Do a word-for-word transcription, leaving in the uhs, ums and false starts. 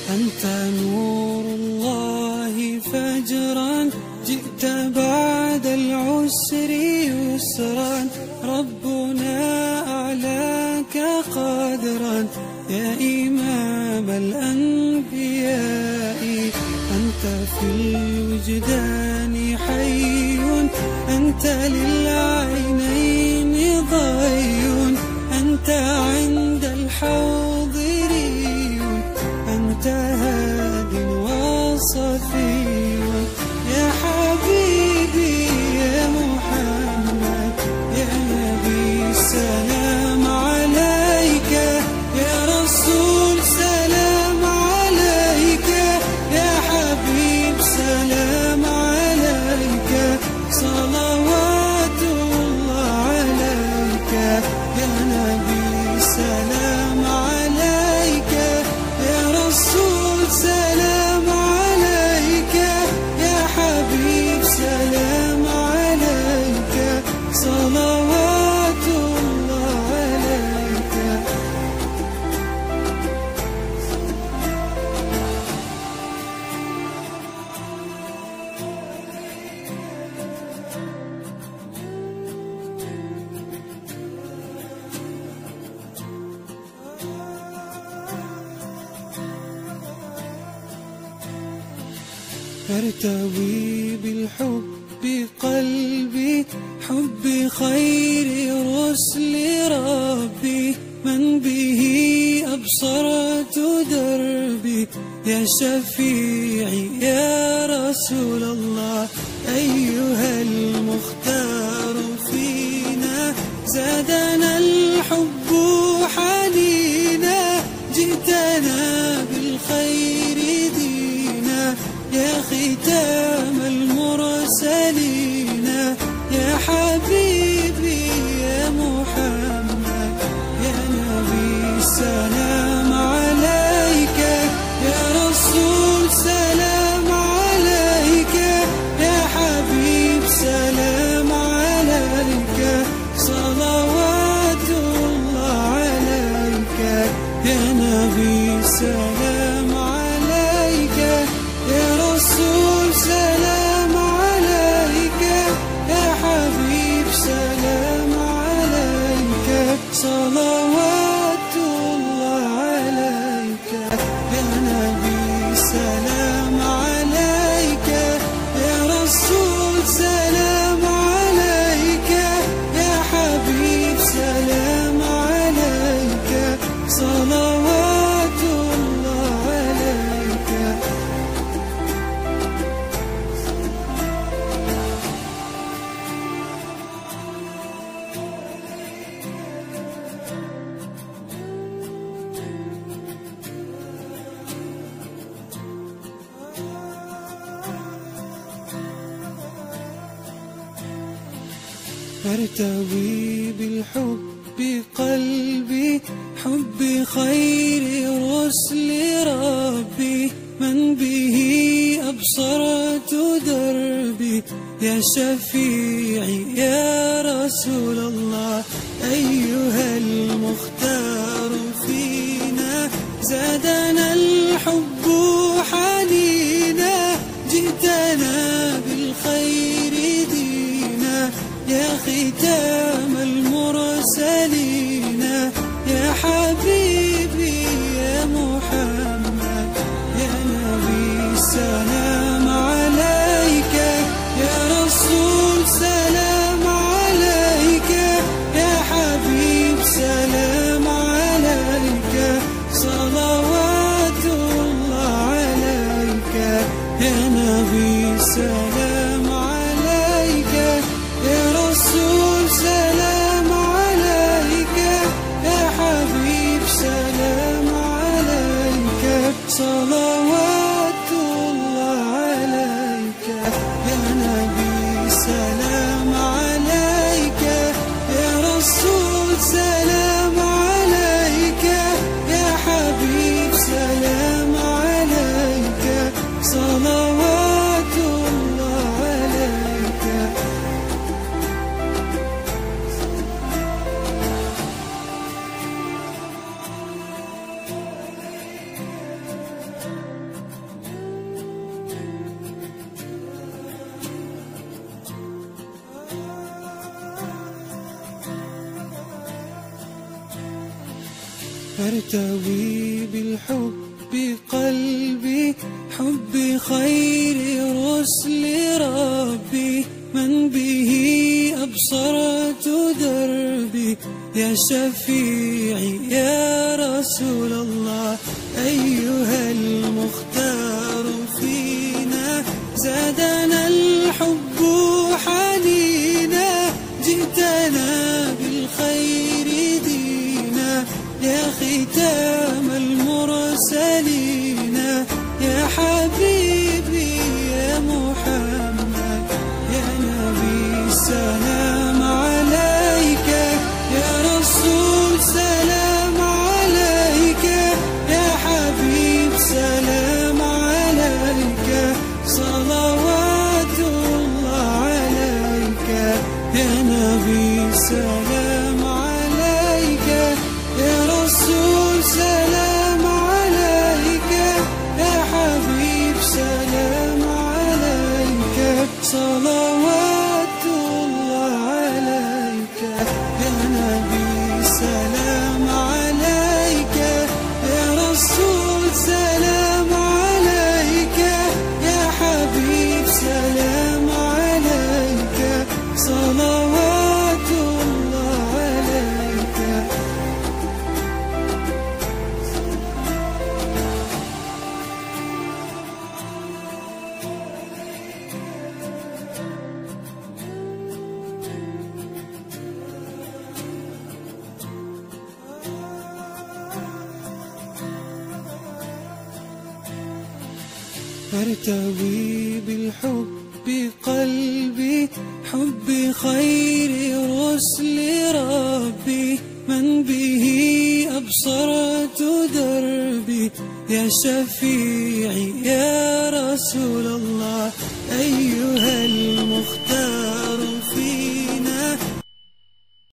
أنت نور الله فجرا، جئت بعد العسر يسرا، ربنا أعلاك قدرا يا إمام الأنبياء. أنت في الوجدان حي، أنت للعينين ضي، أنت عند الحاضرين، أنت هاد وصفي يا حبيبي يا محمد يا نبي سلام عليك، يا رسول سلام عليك، يا حبيب سلام عليك، صلوات الله عليك، يا نبي سلام عليك، يا رسول سلام عليك، يا حبيب سلام عليك، صلوات الله عليك. ارتوي بالحب قلبي، حب خير رسل ربي، من به أبصرت دربي، يا شفيعي يا رسول الله. أيها المختار فينا، زادنا الحب حنينا، جئتنا بالخير دينا، يا ختام المرسلين، يا حبيبي يا محمد يا نبي سلام عليك، يا رسول سلام عليك، يا حبيب سلام عليك، صلوات الله عليك، يا نبي سلام عليك، يا رسول سلام عليك، يا حبيب سلام عليك، صلوات الله عليك، يا نبي سلام عليك، يا رسول سلام عليك، يا حبيب سلام عليك، صلوات الله عليك. ارتوي بالحب قلبي، حب خير رسل ربي، من به أبصرت دربي، يا شفيعي يا رسول الله. أيها المختار فينا، زادنا الحب حنينا، جئتنا بالخير دينا، يا ختام المرسلين، يا حبيبي يا محمد يا نبي سلام عليك، يا رسول سلام عليك، يا حبيب سلام عليك، صلوات الله عليك، يا نبي سلام عليك، يا رسول سلام أرتوي بالحب قلبي، حب خير رسل ربي، من به أبصرت دربي، يا شفيعي يا رسول الله. أيها المختار فينا زادنا الحب حنينا، جئتنا بالخير دينا، يا ختام المرسلين، يا حبيبي يا محمد، يا نبي سلام عليك، يا رسول سلام عليك، يا حبيب سلام عليك، صلوات الله عليك، يا نبي سلام عليك، يا رسول سلام عليك، يا حبيب سلام عليك، صلوات الله عليك، يا نبي سلام عليك، يا رسول سلام عليك، يا حبيب سلام عليك، صلوات الله عليك. أرتوي بالحب قلبي، حب خير رسل ربي، من به أبصرت دربي، يا شفيعي يا رسول الله. أيها المختار